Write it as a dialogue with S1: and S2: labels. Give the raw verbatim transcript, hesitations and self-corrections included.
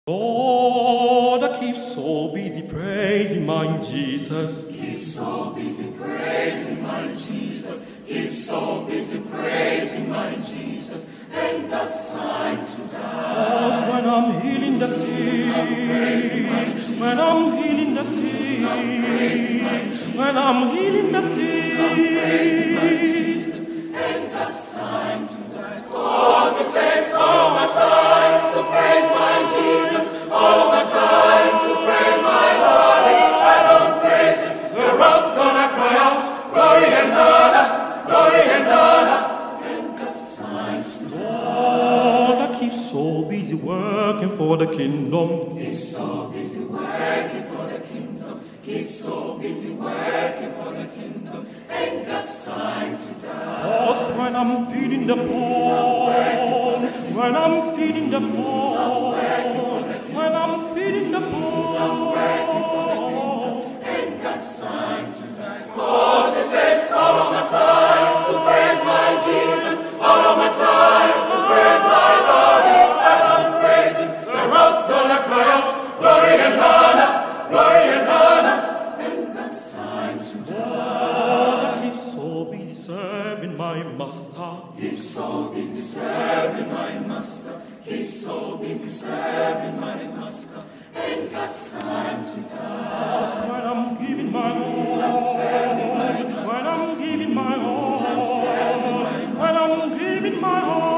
S1: Lord, I keep so busy praising my Jesus.
S2: Keep so busy praising my Jesus. Keep so busy praising my Jesus. Ain't got time to die.
S1: Cause when I'm healing the sick, when I'm healing the sick, when I'm healing the sick,
S2: ain't got time to die. Cause it takes all my time to praise my Jesus. All my time to praise my Lord. If I don't praise him, the rocks gonna cry out, glory and honor, glory and honor. Ain't got time to die.
S1: Lord, I keep so busy working for the kingdom.
S2: Keep so busy working for the kingdom. Keep so busy working for the kingdom. Ain't got time to die.
S1: Cause when I'm feeding the poor, when I'm feeding the poor, when I'm feeding the poor,
S2: ain't got time to die. Cause it takes all of my time to praise my Jesus. All of my time to praise my Lord. If I don't praise him, the rocks gonna cry out, glory and honor, glory and honor. Ain't got time to die.
S1: Lord, I keep so busy serving my master.
S2: Keep so busy serving my master. Keep so busy serving my master. Ain't got time to die.
S1: Cause when I'm giving my all,
S2: I'm serving my master.
S1: when I'm giving my all,
S2: I'm serving my master.
S1: when I'm giving my all.